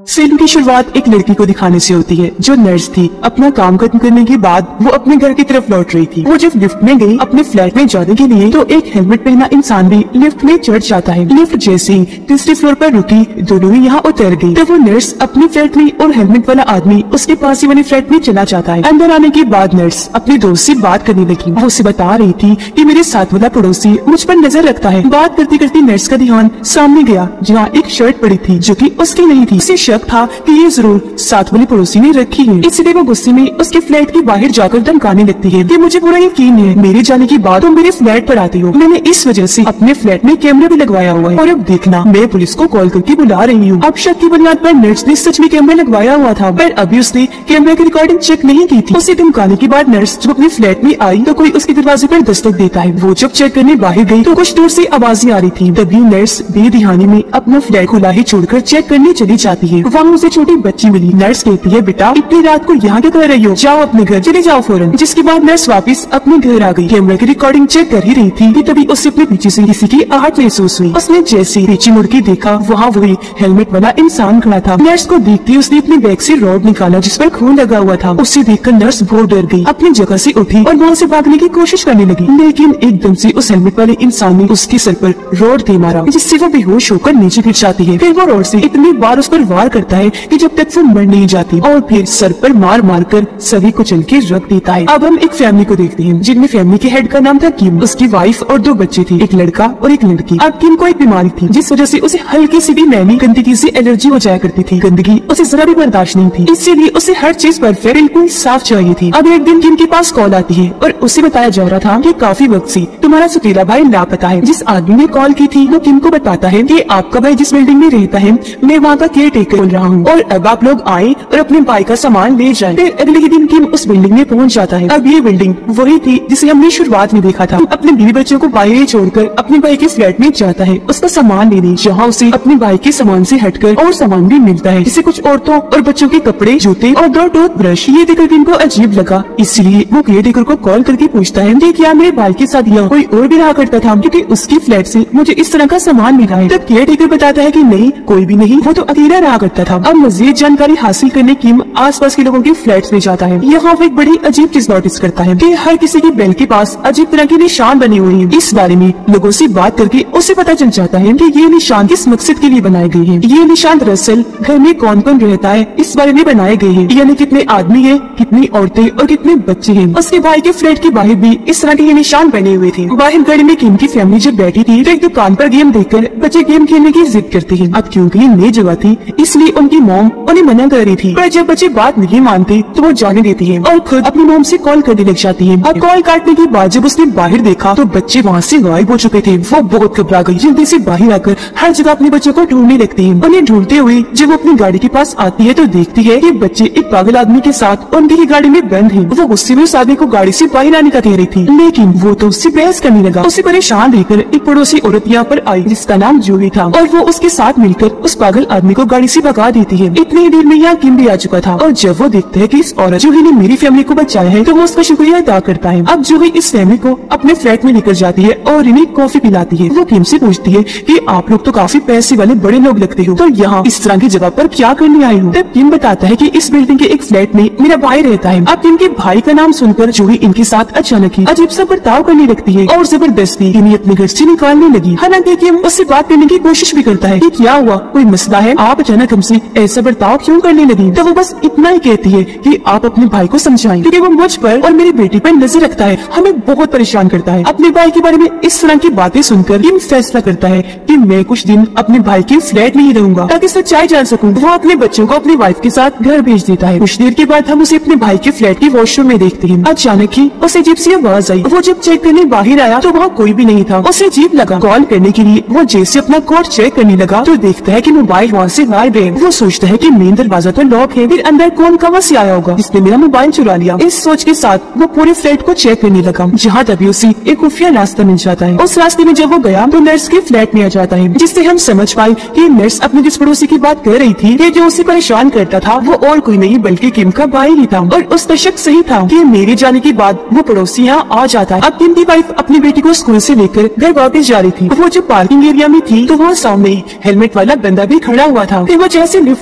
Film की शुरुआत एक लड़की को दिखाने से होती है जो नर्स थी। अपना काम खत्म करने के बाद वो अपने घर की तरफ लौट रही थी। वो जब लिफ्ट में गई अपने फ्लैट में जाने के लिए तो एक हेलमेट पहना इंसान भी लिफ्ट में चढ़ जाता है। लिफ्ट जैसे ही तीसरे फ्लोर पर रुकी, दोनों ही यहाँ उतर गई। तब वो नर्स अपने फ्लैट में और हेलमेट वाला आदमी उसके पास ही वाले फ्लैट में चला जाता है। अंदर आने के बाद नर्स अपने दोस्त से बात करने लगी। वो उसे बता रही थी कि मेरे साथ वाला पड़ोसी मुझ पर नजर रखता है। बात करते करते नर्स का ध्यान सामने गया जहाँ एक शर्ट पड़ी थी जो कि उसकी नहीं थी। उसे शक था कि ये जरूर साथ वाले पड़ोसी ने रखी है, इसलिए वो गुस्से में उसके फ्लैट के बाहर जाकर धमकाने लगती है कि मुझे पूरा यकीन है मेरे जाने के बाद तुम मेरे फ्लैट पर आती हो। मैंने इस वजह से अपने फ्लैट में कैमरा भी लगवाया हुआ है और अब देखना मैं पुलिस को कॉल करके बुला रही हूँ। अब शक की बुनियाद पर नर्स ने सच में कैमरा लगवाया हुआ था, पर अभी उसने कैमरा की रिकॉर्डिंग चेक नहीं की थी। उसे धमकाने के बाद नर्स जब अपने फ्लैट में आई तो कोई उसके दरवाजे पर दस्तक देता है। वो जब चेक करने बाहर गई तो कुछ दूर से आवाजें आ रही थी। तभी नर्स बेध्यानी में अपना फ्लैट खुला ही छोड़कर चेक करने चली जाती है। वहाँ उसे छोटी बच्ची मिली। नर्स कहती है बेटा इतनी रात को यहाँ क्या कर रही हो, जाओ अपने घर चले जाओ फौरन। जिसके बाद नर्स वापस अपने घर आ गई। कैमरा की रिकॉर्डिंग चेक कर ही रही थी कि तभी उससे अपने पीछे से किसी की आहट महसूस हुई। उसने जैसे पीछे मुड़ के देखा वहाँ वही हेलमेट वाला इंसान खड़ा था। नर्स को देखते उसने अपने बैग से रॉड निकाला जिस पर खून लगा हुआ था। उसे देखकर नर्स बहुत डर गई, अपनी जगह से उठी और वहाँ से भागने की कोशिश करने लगी, लेकिन एकदम से उस हेलमेट वाले इंसान ने उसके सर पर रॉड दे मारा जिससे वो बेहोश होकर नीचे गिर जाती है। फिर वो रॉड से इतनी बार उस पर वार करता है कि जब तक वो मर नहीं जाती और फिर सर पर मार मार कर सभी को चल के रख देता है। अब हम एक फैमिली को देखते हैं जिनमें फैमिली के हेड का नाम था किम। उसकी वाइफ और 2 बच्चे थे, एक लड़का और एक लड़की। अब किम को एक बीमारी थी जिस वजह से उसे हल्की सी भी मैली गंदगी से एलर्जी हो जाया करती थी। गंदगी उसे जरा भी बर्दाश्त नहीं थी, इसीलिए उसे हर चीज परफेक्ट बिल्कुल साफ चाहिए थी। अब एक दिन किम के पास कॉल आती है और उसे बताया जा रहा था कि काफी वक्त से तुम्हारा सतीला भाई लापता है। जिस आदमी ने कॉल की थी वो किम को बताता है कि आपका भाई जिस बिल्डिंग में रहता है मैं वहाँ का केयर टेकर बोल रहा हूँ और अब आप लोग आए और अपने भाई का सामान ले जाएं। फिर अगले ही दिन किम उस बिल्डिंग में पहुँच जाता है। अब ये बिल्डिंग वही थी जिसे हमने शुरुआत में देखा था। अपने बीवी बच्चों को बाहर छोड़कर अपने भाई के फ्लैट में जाता है उसका सामान लेने, जहाँ उसे अपने भाई के सामान से हटकर और सामान भी मिलता है जिसे कुछ औरतों और बच्चों के कपड़े, जूते और 2 टूथब्रश। ये देखकर किम को अजीब लगा, इसलिए वो केयर टेकर को कॉल करके पूछता है कि क्या मेरे भाई के साथ यहाँ कोई और भी रहा करता था, क्योंकि उसकी फ्लैट से मुझे इस तरह का सामान मिला है। तब केयर टेकर बताता है कि नहीं, कोई भी नहीं, वो तो अकेला रहा करता था। अब मजीद जानकारी हासिल करने किम आसपास के लोगों के फ्लैट्स में जाता है। यहाँ वो एक बड़ी अजीब चीज नोटिस करता है कि हर किसी की बेल के पास अजीब तरह के निशान बने हुए हैं। इस बारे में लोगों से बात करके उसे पता चल जाता है कि ये निशान किस मकसद के लिए बनाए गए हैं। ये निशान दरअसल घर में कौन कौन रहता है इस बारे में बनाए गए हैं, यानी कितने आदमी हैं, कितनी औरतें और कितने बच्चे हैं। उसके भाई के फ्लैट के बाहर भी इस तरह के ये निशान बने हुए थे। बाहर गली में किम की फैमिली जब बैठी थी तो एक दुकान पर गेम देखकर बच्चे गेम खेलने की जिद करते हैं। अब क्योंकि ये नई जगह थी इसलिए उनकी मॉम उन्हें मना कर रही थी, पर जब बच्चे बात नहीं मानते तो वो जाने देती है और खुद अपनी मॉम से कॉल करने लग जाती है। अब कॉल काटने के बाद जब उसने बाहर देखा तो बच्चे वहाँ से गायब हो चुके थे। वो बहुत घबरा गई, जल्दी से बाहर आकर हर जगह अपने बच्चों को ढूंढने लगती है। उन्हें ढूंढते हुए जब वो अपनी गाड़ी के पास आती है तो देखती है कि बच्चे एक पागल आदमी के साथ उनकी ही गाड़ी में बंद है। वो गुस्से में उस आदमी को गाड़ी से बाहर आने का कह रही थी, लेकिन वो तो उससे बहस करने लगा। उसे परेशान देखकर एक पड़ोसी औरत यहाँ पर आई जिसका नाम जूही था और वो उसके साथ मिलकर उस पागल आदमी को गाड़ी से भगा देती है। इतनी ही देर में यहाँ किम भी आ चुका था और जब वो देखता है कि इस औरत जूही ने मेरी फैमिली को बचाया है तो वो उसका शुक्रिया अदा करता है। अब जूही इस फैमिली को अपने फ्लैट में लेकर जाती है और इन्हें कॉफी पिलाती है। वो किम से पूछती है कि आप लोग तो काफी पैसे वाले बड़े लोग लगते हो, तो यहाँ इस तरह की जगह पर क्या करने आए हो? तब किम बताता है कि इस बिल्डिंग के एक फ्लैट में मेरा भाई रहता है। अब किम के भाई का नाम सुनकर जूही इनके साथ अचानक ही अजीब सा बर्ताव करने लगती है और जबरदस्ती इन्हें अपने घर से निकालने लगी। हालांकि किम उससे बात करने की कोशिश भी करता है कि क्या हुआ, कोई मसला है, आप अचानक हमसे ऐसा बर्ताव क्यों करने लगी? तो वो बस इतना ही कहती है कि आप अपने भाई को समझाएं, क्योंकि वो मुझ पर और मेरी बेटी पर नजर रखता है, हमें बहुत परेशान करता है। अपने भाई के बारे में इस तरह की बातें सुनकर किम फैसला करता है कि मैं कुछ दिन अपने भाई के फ्लैट में ही रहूंगा ताकि सच्चाई जान सकूं। वो अपने बच्चों को अपनी वाइफ के साथ घर भेज देता है। कुछ देर के बाद हम उसे अपने भाई के फ्लैट के वॉशरूम में देखते हैं। अचानक ही उसे अजीब सी आवाज आई। वो जब चेक करने बाहर आया तो वहाँ कोई भी नहीं था। उसे अजीब लगा, कॉल करने के लिए वो जैसे अपना कोड चेक करने लगा तो देखता है कि मोबाइल वहाँ से गायब है। वो सोचता है कि मेन दरवाजा तो लॉक है, फिर अंदर कौन कहाँ से आया होगा जिसने मेरा मोबाइल चुरा लिया। इस सोच के साथ वो पूरे फ्लैट को चेक करने लगा, जहाँ तभी उसे एक खुफिया रास्ता मिल जाता है। उस रास्ते में जब वो गया तो नर्स के फ्लैट में आ जाता है, जिससे हम समझ पाए कि नर्स अपने जिस पड़ोसी की बात कर रही थी कि जो उसे परेशान करता था वो और कोई नहीं बल्कि किम का भाई ही था। और उसका शक सही था कि मेरे जाने के बाद वो पड़ोसी यहाँ आ जाता है। अब किम की वाइफ अपनी बेटी को स्कूल से लेकर घर वापस जा रही थी। वो जब पार्किंग एरिया में थी तो वहाँ सामने हेलमेट वाला बंदा भी खड़ा हुआ था। फिर वो जैसे लिफ्ट में गई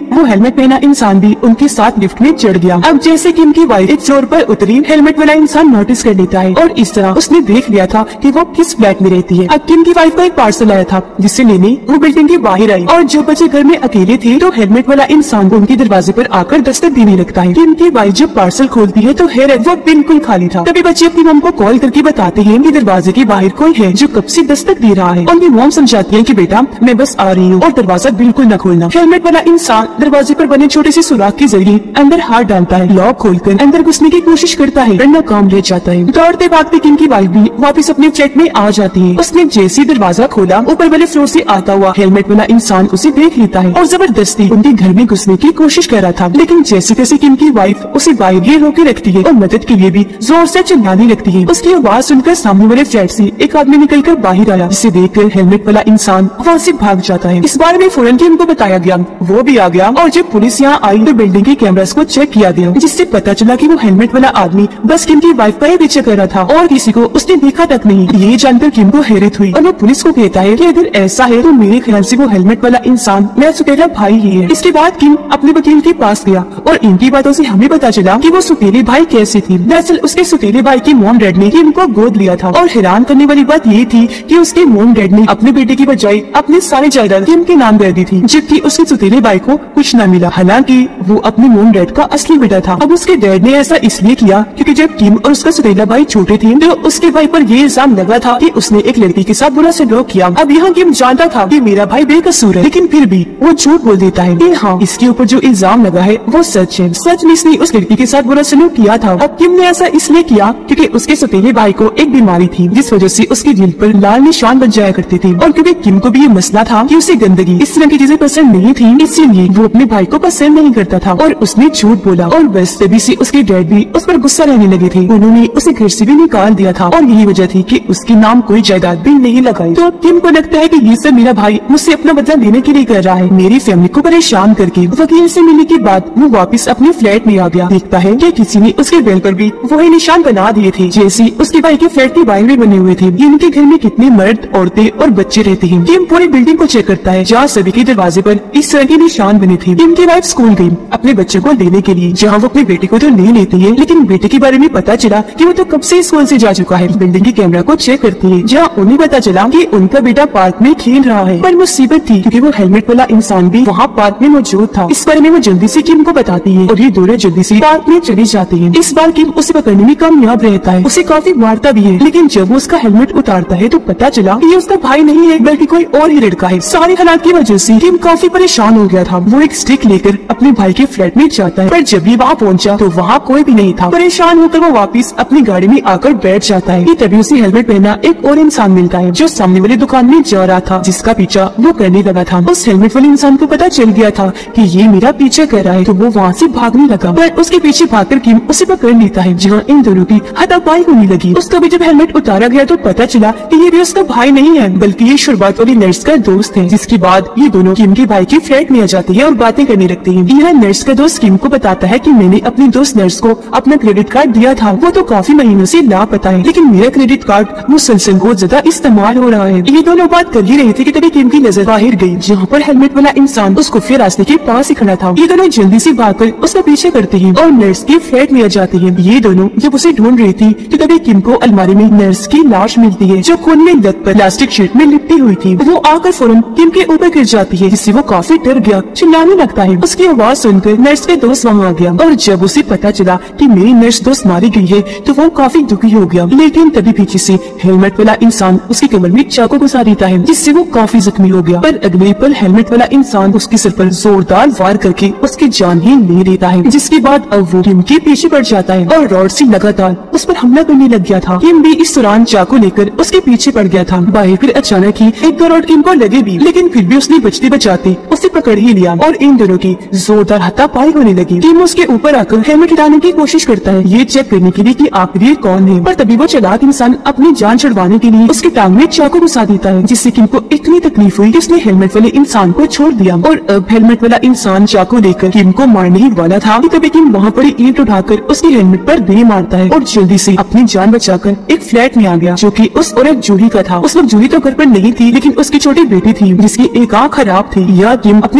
वो हेलमेट पहना इंसान भी उनके साथ लिफ्ट में चढ़ गया। अब जैसे किम की वाइफ एक फ्लोर पर उतरी, हेलमेट वाला इंसान नोटिस कर लेता है और इस तरह उसने देख लिया था कि वो किस फ्लैट में रहती है। अब किम की वाइफ का एक पार्सल आया था जिसे लेने वो बिल्डिंग के बाहर आई और जो बच्चे घर में अकेले थे तो हेलमेट वाला इंसान उनके दरवाजे पर आकर दस्तक देने लगता है। किम की वाइफ जब पार्सल खोलती है तो हैरत, वो बिल्कुल खाली था। तभी बच्चे अपनी मम को कॉल करके बताते हैं कि दरवाजे के बाहर कोई है जो कब से दस्तक दे रहा है। उनकी मॉम समझाती है कि बेटा मैं बस आ रही हूँ और दरवाजा बिल्कुल न खोलना। हेलमेट वाला इंसान दरवाजे पर बने छोटे से सुराख के जरिए अंदर हाथ डालता है, लॉक खोलकर अंदर घुसने की कोशिश करता है पर नाकाम रह जाता है। दौड़ते भागते किम की वाइफ भी वापस अपने फ्लैट में आ जाती है। उसने जैसे दरवाजा खोला, ऊपर वाले फ्लोर से आता हुआ हेलमेट वाला इंसान उसे देख लेता है और जबरदस्ती उनके घर में घुसने की कोशिश कर रहा था। लेकिन जैसे तैसे किम की वाइफ उसे बाहर ही रोके रखती है और मदद के लिए भी जोर से चिल्लाने लगती है। उसकी आवाज सुनकर सामने वाले फ्लैट से एक आदमी निकलकर बाहर आया, जिसे देखकर हेलमेट वाला इंसान वहाँ से भाग जाता है। इस बारे में फौरन किम को बताया गया, वो भी आ गया और जब पुलिस यहाँ आई तो बिल्डिंग के कैमरास को चेक किया गया, जिससे पता चला कि वो हेलमेट वाला आदमी बस किम की वाइफ का ही पीछे कर रहा था और किसी को उसने देखा तक नहीं। ये जानकर किम को हैरत हुई और वो पुलिस को कहता है कि अगर ऐसा है तो मेरे ख्याल से वो हेलमेट वाला इंसान मेरा सुतेला भाई ही है। इसके बाद किम अपने वकील के पास गया और इनकी बातों से हमें पता चला कि वो सुतेले भाई कैसे थी। दरअसल उसके सुतेले भाई की मॉम डैड ने किम को गोद लिया था और हैरान करने वाली बात ये थी कि उसके मॉम डैड ने अपने बेटे की बजाय अपनी सारी जायदाद किम के नाम कर दी थी, जबकि उसके सुतेले भाई को कुछ न मिला। हालांकि वो अपने मॉम डैड का असली बेटा था। अब उसके डैड ने ऐसा इसलिए किया क्योंकि जब किम और उसका सुतेला भाई छोटे थे तो उसके भाई पर ये इल्जाम लगा था कि उसने एक लड़की के साथ बुरा सलूक किया। अब यहाँ किम जानता था कि मेरा भाई बेकसूर है, लेकिन फिर भी वो झूठ बोल देता है कि हाँ इसके ऊपर जो इल्जाम लगा है वो सच है। सच में इसने उस लड़की के साथ बुरा सलूक किया था। अब किम ने ऐसा इसलिए किया क्योंकि उसके सुतेले भाई को एक बीमारी थी जिस वजह से उसके दिल पर लाल निशान बन जाया करते थे और क्योंकि किम को भी ये मसला था कि उसे गंदगी इस तरह की चीजें पसंद नहीं थी, इसीलिए वो अपने भाई को पसंद नहीं करता था और उसने झूठ बोला और बस तभी से उसके डैड भी उस पर गुस्सा रहने लगे थे। उन्होंने उसे घर से भी निकाल दिया था और यही वजह थी कि उसके नाम कोई जायदाद भी नहीं लगाई। तो किम को लगता है कि ये सब मेरा भाई मुझसे अपना बदला लेने के लिए कर रहा है, मेरी फैमिली को परेशान करके। वकील से मिलने के बाद वो वापस अपने फ्लैट में आ गया। देखता है कि किसी ने उसके बेल पर भी वही निशान बना दिए थे जैसे उसके भाई के फ्लैट के बाहर भी बने हुए थे। इनके घर में कितने मर्द, औरतें और बच्चे रहते हैं। किम पूरी बिल्डिंग को चेक करता है जहाँ सभी के दरवाजे पर इस तरह के निशान बने थे। किम की वाइफ स्कूल गई अपने बच्चे को लेने के लिए, जहाँ वो अपने बेटे को तो ले लेती है, लेकिन बेटे के बारे में पता चला कि वो तो कब से स्कूल से जा चुका है। बिल्डिंग के कैमरा को चेक करती है जहाँ उन्हें पता चला कि उनका बेटा पार्क में खेल रहा है। पर मुसीबत थी क्योंकि वो हेलमेट वाला इंसान भी वहाँ पार्क में मौजूद था। इस बारे में वो जल्दी से किम को बताती है और ये दोनों जल्दी से पार्क में चली जाती है। इस बार किम उसे पकड़ने में कामयाब रहता है, उसे काफी मारता भी है, लेकिन जब वो उसका हेलमेट उतारता है तो पता चला कि ये उसका भाई नहीं है बल्कि कोई और ही लड़का है। सारे हालात की वजह से किम काफी परेशान हो गया था। वो एक स्टिक लेकर अपने भाई के फ्लैट में जाता है, पर जब भी वहाँ पहुँचा तो वहाँ कोई भी नहीं था। परेशान होकर वो वापस अपनी गाड़ी में आकर बैठ जाता है कि तभी उसे हेलमेट पहना एक और इंसान मिलता है जो सामने वाली दुकान में जा रहा था, जिसका पीछा वो करने लगा था। उस हेलमेट वाले इंसान को पता चल गया था कि ये मेरा पीछा कर रहा है, तो वो वहाँ से भागने लगा, पर उसके पीछे भागकर किम उसे पकड़ लेता है, जहाँ इन दोनों की हाथापाई होने लगी। उसका भी जब हेलमेट उतारा गया तो पता चला कि ये भी उसका भाई नहीं है बल्कि ये शुरुआत वाली नर्स का दोस्त है। जिसके बाद ये दोनों किम के भाई के फ्लैट में आ जाते हैं और बातें करने लगते हैं। यह नर्स का दोस्त किम को बताता है कि मैंने अपनी दोस्त नर्स को अपना क्रेडिट कार्ड दिया था, वो तो काफी महीनों से लापता है, लेकिन मेरा क्रेडिट कार्ड मुसलसल बहुत ज्यादा इस्तेमाल हो रहा है। ये दोनों बात कर ही रहे थे कि तभी किम की नजर बाहर गई, जहाँ पर हेलमेट वाला इंसान उस खुफिया रास्ते के पास ही खड़ा था। ये दोनों जल्दी से भागकर उसका पीछे करते हैं और नर्स के फ्लैट में आ जाते हैं। ये दोनों जब उसे ढूंढ रही थी तो तभी किम को अलमारी में नर्स की लाश मिलती है जो खून में लत पर प्लास्टिक शीट में लिपटी हुई थी। वो आकर फौरन किम के ऊपर गिर जाती है, जिससे वो काफी डर गया, चिल्लाने लगता है। उसकी आवाज सुनकर नर्स के दोस्त वहाँ आ गया और जब उसे पता चला कि मेरी नर्स दोस्त मारी गई है तो वो काफी दुखी हो गया। लेकिन तभी पीछे से हेलमेट वाला इंसान उसकी कमर में चाकू घुसा देता है, जिससे वो काफी जख्मी हो गया। पर अगले पल हेलमेट वाला इंसान उसके सिर पर जोरदार वार करके उसकी जान ही ले लेता है, जिसके बाद अब वो किम के पीछे पड़ जाता है और रॉड से लगातार उस पर हमला करने लग गया था। किम भी इस दौरान चाकू लेकर उसके पीछे पड़ गया था। बाहर फिर अचानक ही एक दो रॉड किम को लगे भी, लेकिन फिर भी उसने बचते बचाते उसे पकड़ ही लिया और इन दोनों की जोरदार हाथापाई होने लगी। किम उसके ऊपर आकर हेलमेट हटाने की कोशिश करता है, ये चेक करने के लिए कि आखिर ये कौन है। पर तभी वो चालाक इंसान अपनी जान छुड़वाने के लिए उसके टांग में चाकू घुसा देता है, जिससे किम को इतनी तकलीफ हुई कि उसने हेलमेट वाले इंसान को छोड़ दिया। और अब हेलमेट वाला इंसान चाकू लेकर किम को मारने ही वाला था कि तभी किम वहाँ पड़ी ईंट उठाकर उसके हेलमेट पर दे मारता है और जल्दी से अपनी जान बचाकर एक फ्लैट में आ गया, जो कि उस औरत जूही का था। उस वक्त जूही तो घर पर नहीं थी, लेकिन उसकी छोटी बेटी थी जिसकी एक आँख खराब थी। यह किम अपने जख्मों की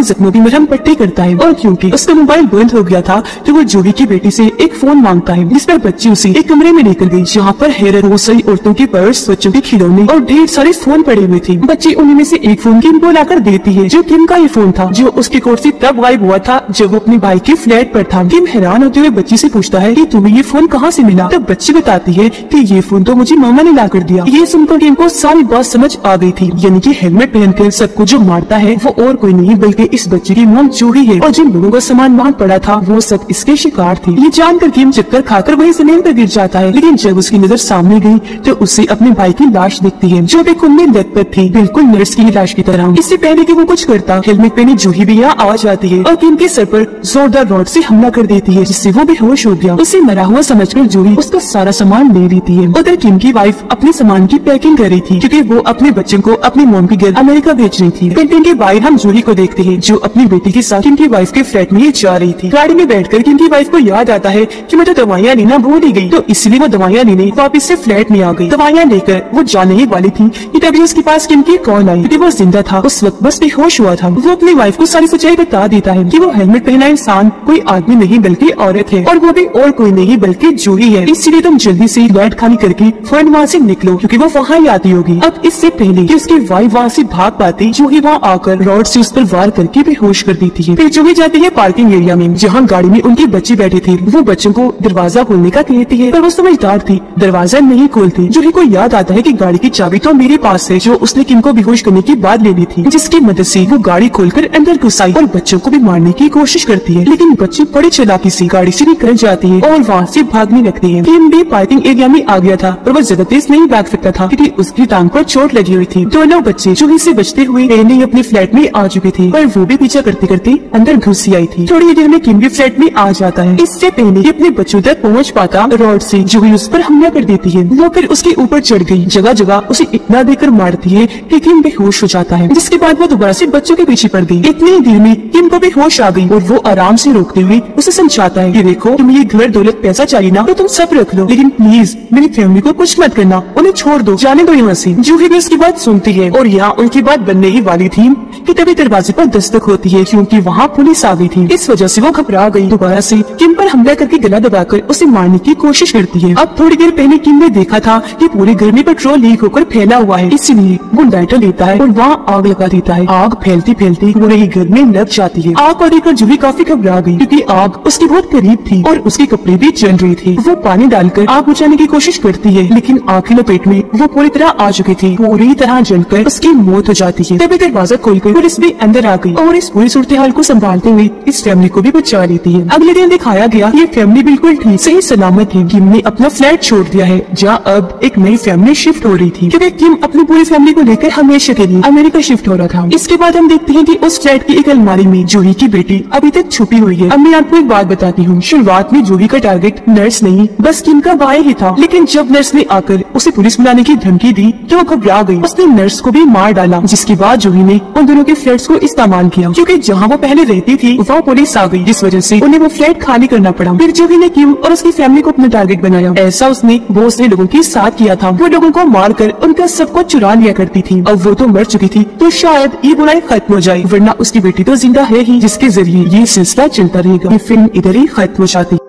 मरहम पट्टी करता है और क्योंकि उसका मोबाइल बंद हो गया था तो वो जूही की बेटी से एक फोन मांगता है, जिस पर बच्ची उसे एक कमरे में लेकर गई जहाँ पर हेयर, बहुत सारी औरतों की पर्स, बच्चों के खिलौने और ढेर सारे फोन पड़े हुए थे। बच्ची उन्हीं में से एक फोन किम को लाकर देती है, जो किम का ही फोन था, जो उसके कोर्ट से तब गायब हुआ था जब वो अपने भाई के फ्लैट पर था। किम हैरान होते हुए बच्ची से पूछता है कि तुम्हें ये फोन कहाँ से मिला? तब बच्ची बताती है कि ये फोन तो मुझे मामा ने ला कर दिया। ये सुनकर किम को सारी बात समझ आ गई थी, यानी कि हेलमेट पहनकर सबको जो मारता है वो और कोई नहीं बल्कि इस बच्चे की मॉम जूही है, और जिन लोगों का सामान वहाँ पड़ा था वो सब इसके शिकार थे। ये जानकर किम चक्कर खाकर वहीं जमीन पर गिर जाता है, लेकिन जब उसकी नजर सामने गई तो उससे अपने भाई की लाश दिखती है, जो भी खून में लथपथ थी, बिल्कुल नर्स की लाश की तरह। इससे पहले कि वो कुछ करता, हेलमेट पहनी जूही भी यहाँ आ जाती है और किम के सर पर जोरदार रॉड से हमला कर देती है, जिससे वो बेहोश हो गया। उसे मरा हुआ समझकर जूही उसका सारा सामान ले लेती है। उधर किम की वाइफ अपने सामान की पैकिंग कर रही थी, क्योंकि वो अपने बच्चों को अपनी मॉम के घर अमेरिका भेज रही थी। कैंटीन के बाहर हम जूही को देखते हैं, जो अपनी बेटी के साथ किम की वाइफ के फ्लैट में जा रही थी। गाड़ी में बैठकर किम की वाइफ को याद आता है कि मैं तो दवाइयाँ लेना भूल ही गई, तो इसलिए वो दवाइयाँ लेने वापस से फ्लैट में आ गई। दवाइयाँ लेकर वो जाने ही वाली थी कि तभी उसके पास किम की कॉल आई, क्योंकि वो जिंदा था, उस वक्त बस बेहोश हुआ था। वो अपनी वाइफ को सारी सच्चाई बता देता है कि वो हेलमेट पहना इंसान कोई आदमी नहीं बल्कि औरत है, और वो भी और कोई नहीं बल्कि जूही है। इसलिए तुम जल्दी से फ्लैट खाली करके फौरन वहाँ से निकलो, क्योंकि वो वहाँ ही आती होगी। अब इससे पहले कि उसकी वाइफ वहाँ से भाग पाती, जूही वहाँ आकर रॉड से उस पर वार करके बेहोश कर देती है। फिर जूही जाती है पार्किंग एरिया में, जहाँ गाड़ी में उनके बच्चे बैठे थे। वो बच्चों को दरवाजा खोलने का कहती है, पर वो समझदार थी, दरवाजा नहीं खोलती। जूही को याद आता है कि गाड़ी की चाबी तो मेरे पास है, जो उसने किम को बेहोश करने के बाद लेनी थी, जिसकी मदद से वो गाड़ी खोलकर अंदर घुस आई और बच्चों को भी मारने की कोशिश करती है, लेकिन बच्चे बड़ी चालाकी से गाड़ी से निकल जाती है और वहाँ से भागने लगती है। किम भी पार्किंग एरिया में आ गया था, पर वो ज्यादा तेज नहीं भाग सकता था, क्योंकि उसकी टांग पर चोट लगी हुई थी। दोनों बच्चे जूही से बचते हुए पहले ही अपने फ्लैट में आ चुके थे, पर वो भी पीछा करते करते अंदर घुस आई थी। थोड़ी देर में किम भी फ्लैट में आ जाता है। इससे पहले कि अपने बच्चों तक पहुँच पाता, रॉड से जूही उस पर हमला कर देती है। वो फिर उसके ऊपर चढ़ गई, जगह जगह उसे इतना देकर मारती है कि किम बेहोश हो जाता है, जिसके बाद वो दोबारा से बच्चों के पीछे पड़ गई। इतनी देर में किम को भी होश आ गई और वो आराम से रोकते हुए उसे समझाता है कि देखो, तुम्हें ये घर दौलत पैसा चाहिए ना, तो तुम सब रख लो, लेकिन प्लीज मेरी फैमिली को कुछ मत करना, उन्हें छोड़ दो, जाने दो यहाँ से। जूही भी उसकी बात सुनती है और यहाँ उनकी बात बनने ही वाली थी कि तभी दरवाजे पर दस्तक होती है, क्योंकि वहाँ पुलिस आ गई थी। इस वजह से वो घबरा गई, दोबारा से किम पर हमला करके गला दबाकर उसे मारने की कोशिश करती है। अब थोड़ी देर पहले किम ने देखा था कि पूरे घर में पेट्रोल लीक होकर फैला हुआ है, इसलिए वो लाइटर लेता है और वहाँ आग लगा देता है। आग फैलती फैलती पूरे ही घर में लग जाती है। आग को देखकर जूही काफी घबरा गई, क्योंकि आग उसके बहुत करीब थी और उसके कपड़े भी जल रहे थे। वो पानी डालकर आग बुझाने की कोशिश करती है, लेकिन आग की लपेट में वो पूरी तरह आ चुकी थी, पूरी तरह जलकर उसकी मौत हो जाती है। तभी दरवाजा खोलकर पुलिस भी अंदर आ गई और इस पूरी सूरत हाल को संभालते हुए इस फैमिली को भी बचा लेती है। अगले दिन दिखाया गया ये फैमिली बिल्कुल ठीक सही सलामत है। किम ने अपना फ्लैट छोड़ दिया है, जहाँ अब एक नई फैमिली शिफ्ट हो रही थी, क्योंकि किम अपनी पूरी फैमिली को लेकर हमेशा के लिए अमेरिका शिफ्ट हो रहा था। इसके बाद हम देखते हैं कि उस फ्लैट की एक अलमारी में जूही की बेटी अभी तक छुपी हुई है। अब मैं आपको एक बात बताती हूँ, शुरुआत में जूही का टारगेट नर्स नहीं बस किम का भाई ही था, लेकिन जब नर्स ने आकर उसे पुलिस बुलाने की धमकी दी तो वो घबरा गई। उसने नर्स को भी मार डाला, जिसके बाद जूही ने उन दोनों के फ्लैट्स को इस्तेमाल किया, क्योंकि जहाँ वो पहले रहती थी वहाँ पुलिस आ गई, जिस वजह से उन्हें वो फ्लैट खाली करना पड़ा। फिर जूही ने किम और उसकी फैमिली को अपना टारगेट बनाया। ऐसा उसने बहुत से लोगों के साथ किया था। वो लोगों को मार कर उनका सब कुछ चुरा लिया करती थी। अब वो तो मर चुकी थी, तो शायद ये बुराई खत्म हो जाए, वरना उसकी बेटी तो जिंदा है ही, जिसके जरिए ये सिलसिला चलता रहेगा। ये फिल्म इधर ही खत्म हो जाती।